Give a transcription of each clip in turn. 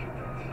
читать.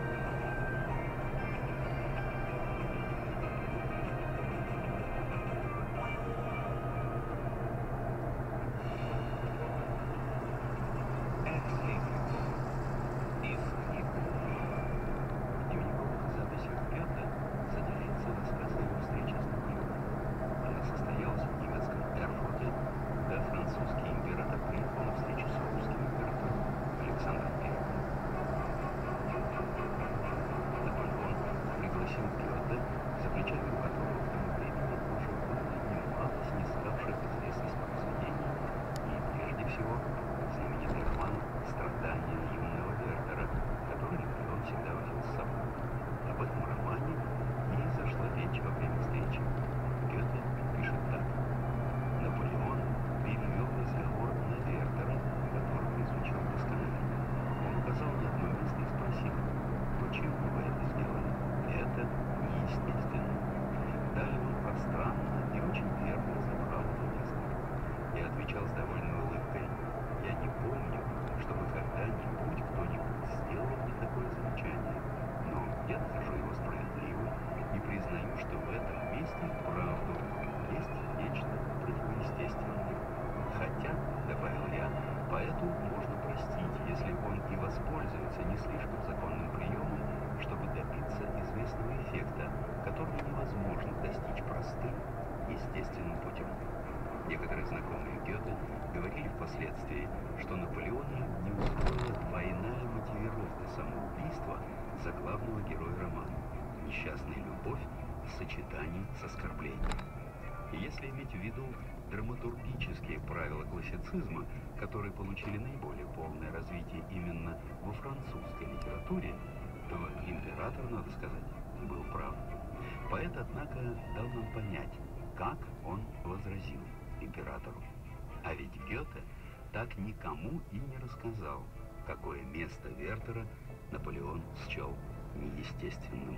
Естественным путем. Некоторые знакомые Гёте говорили впоследствии, что Наполеона не устроила двойная мотивировка самоубийства за главного героя романа – несчастная любовь в сочетании с оскорблением. И если иметь в виду драматургические правила классицизма, которые получили наиболее полное развитие именно во французской литературе, то император, надо сказать, был прав. Поэт, однако, дал нам понять, как он возразил императору. А ведь Гёте так никому и не рассказал, какое место Вертера Наполеон счел неестественным.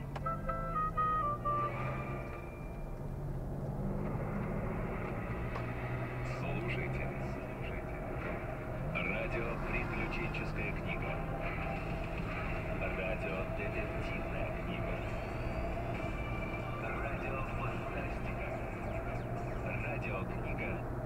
Слушайте. Радио-приключенческая книга. Радио-детективная книга. Радио-фантастика. Радиокнига